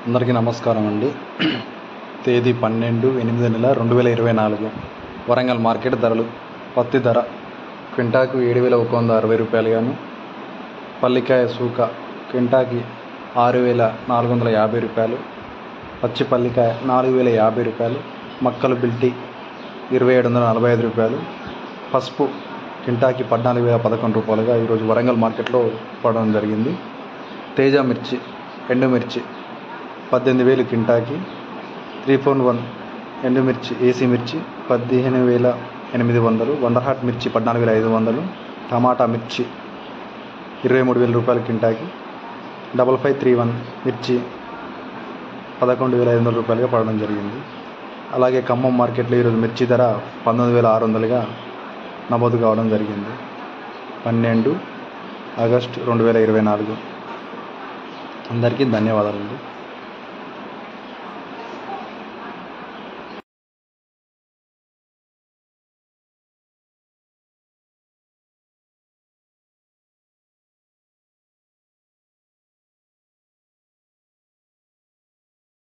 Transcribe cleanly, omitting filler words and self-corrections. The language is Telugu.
అందరికీ నమస్కారం అండి. తేదీ 12/8/2024 వరంగల్ మార్కెట్ ధరలు. పత్తి ధర క్వింటాకు 7,160 రూపాయలు గాను, పల్లికాయ సూక క్వింటాకి 6,450 రూపాయలు, పచ్చి పల్లికాయ 4,050 రూపాయలు, మక్కలు బిల్టీ 2,745 రూపాయలు, పసుపు క్వింటాకి 14,011 రూపాయలుగా ఈరోజు వరంగల్ మార్కెట్లో పడడం జరిగింది. తేజ మిర్చి, ఎండుమిర్చి 18,000 క్వింటాకి, 341 ఎండుమిర్చి ఏసీ మిర్చి 15,800, వండర్హాట్ మిర్చి 14,500, టమాటా మిర్చి 23,000 రూపాయలు క్వింటాకి, 5531 మిర్చి 11,500 రూపాయలుగా పడడం జరిగింది. అలాగే ఖమ్మం మార్కెట్లో ఈరోజు మిర్చి ధర 19,600గా నమోదు కావడం జరిగింది. 12 ఆగస్టు 2024. అందరికీ ధన్యవాదాలండి.